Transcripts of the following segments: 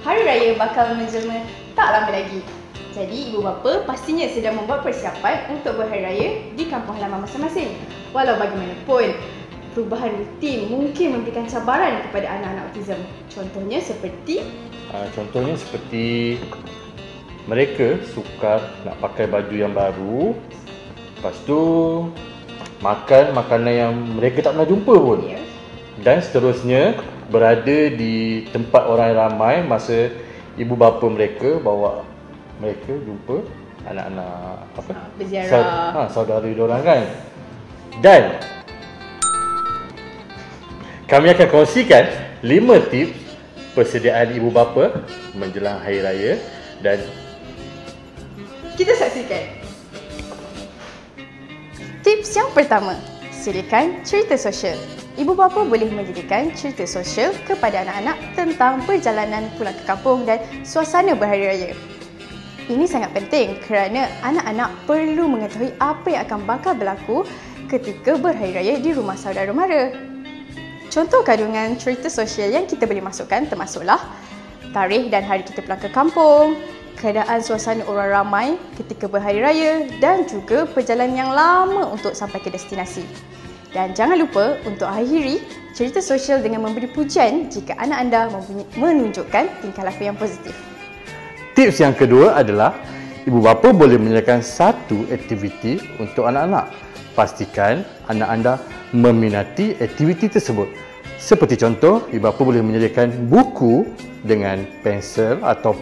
hari raya bakal menjelma tak lama lagi. Jadi ibu bapa pastinya sedang membuat persiapan untuk berhari raya di kampung halaman masing-masing. Walau bagaimanapun, perubahan rutin mungkin memberikan cabaran kepada anak-anak autism. Contohnya seperti mereka sukar nak pakai baju yang baru. Lepas tu makan makanan yang mereka tak pernah jumpa pun. Dan seterusnya, berada di tempat orang ramai masa ibu bapa mereka bawa mereka jumpa anak-anak berziarah, saudara diorang kan. Dan kami akan kongsikan 5 tips persediaan ibu bapa menjelang hari raya dan kita saksikan. Tips yang pertama, sediakan cerita sosial. Ibu bapa boleh menjadikan cerita sosial kepada anak-anak tentang perjalanan pulang ke kampung dan suasana berhari raya. Ini sangat penting kerana anak-anak perlu mengetahui apa yang akan bakal berlaku ketika berhari raya di rumah saudara mara. Contoh kandungan cerita sosial yang kita boleh masukkan termasuklah tarikh dan hari kita pulang ke kampung, keadaan suasana orang ramai ketika berhari raya dan juga perjalanan yang lama untuk sampai ke destinasi. Dan jangan lupa untuk akhiri cerita sosial dengan memberi pujian jika anak anda menunjukkan tingkah laku yang positif. Tips yang kedua adalah ibu bapa boleh menyediakan satu aktiviti untuk anak-anak. Pastikan anak anda meminati aktiviti tersebut. Seperti contoh, ibu bapa boleh menyediakan buku dengan pensel atau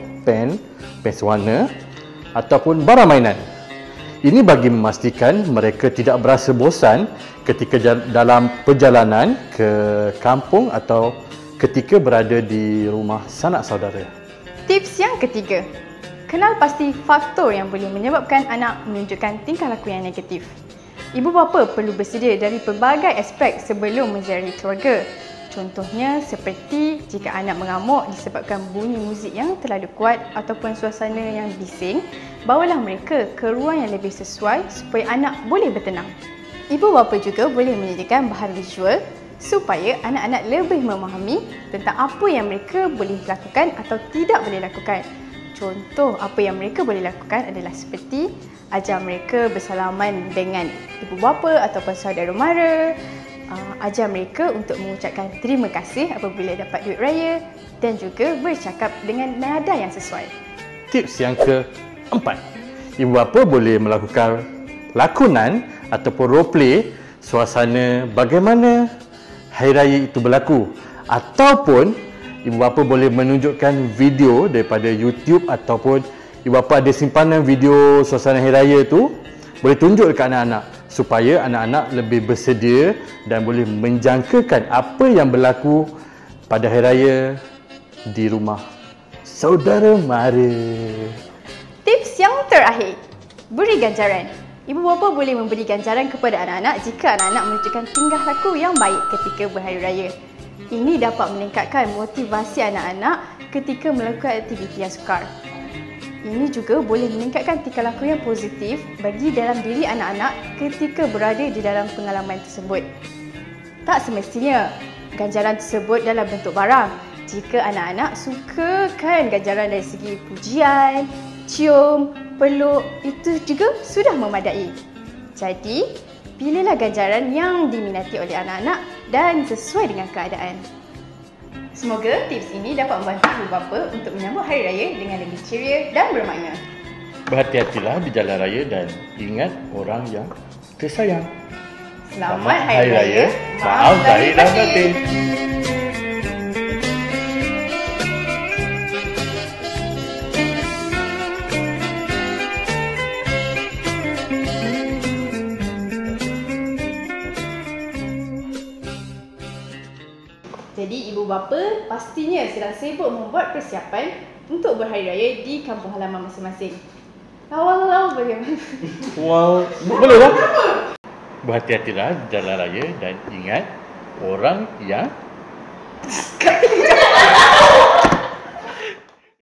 pensel warna ataupun barang mainan. Ini bagi memastikan mereka tidak berasa bosan ketika dalam perjalanan ke kampung atau ketika berada di rumah sanak saudara. Tips yang ketiga, kenal pasti faktor yang boleh menyebabkan anak menunjukkan tingkah laku yang negatif. Ibu bapa perlu bersedia dari pelbagai aspek sebelum menziarahi keluarga. Contohnya seperti jika anak mengamuk disebabkan bunyi muzik yang terlalu kuat ataupun suasana yang bising, bawalah mereka ke ruang yang lebih sesuai supaya anak boleh bertenang. Ibu bapa juga boleh menyediakan bahan visual supaya anak-anak lebih memahami tentang apa yang mereka boleh lakukan atau tidak boleh lakukan. Contoh apa yang mereka boleh lakukan adalah seperti ajar mereka bersalaman dengan ibu bapa ataupun saudara mara, ajar mereka untuk mengucapkan terima kasih apabila dapat duit raya dan juga bercakap dengan nada yang sesuai. Tips yang keempat, ibu bapa boleh melakukan lakonan ataupun role play suasana bagaimana hari raya itu berlaku, ataupun ibu bapa boleh menunjukkan video daripada YouTube ataupun ibu bapa ada simpanan video suasana hari raya tu, boleh tunjuk dekat anak-anak supaya anak-anak lebih bersedia dan boleh menjangkakan apa yang berlaku pada hari raya di rumah saudara mara. Tips yang terakhir, beri ganjaran. Ibu bapa boleh memberi ganjaran kepada anak-anak jika anak-anak menunjukkan tingkah laku yang baik ketika berhari raya. Ini dapat meningkatkan motivasi anak-anak ketika melakukan aktiviti yang sukar. Ini juga boleh meningkatkan tingkah laku yang positif bagi dalam diri anak-anak ketika berada di dalam pengalaman tersebut. Tak semestinya ganjaran tersebut dalam bentuk barang. Jika anak-anak sukakan ganjaran dari segi pujian, cium, peluk, itu juga sudah memadai. Jadi, pilihlah ganjaran yang diminati oleh anak-anak dan sesuai dengan keadaan. Semoga tips ini dapat membantu ibu bapa untuk menyambut hari raya dengan lebih ceria dan bermakna. Berhati-hatilah di jalan raya dan ingat orang yang tersayang. Selamat Hari Raya, maaf lahir dan batin. Jadi ibu bapa pastinya sedang sibuk membuat persiapan untuk berhari raya di kampung halaman masing-masing. Awal-awal bagaimana? Wow, boleh lah. Berhati-hatilah di jalan raya dan ingat orang yang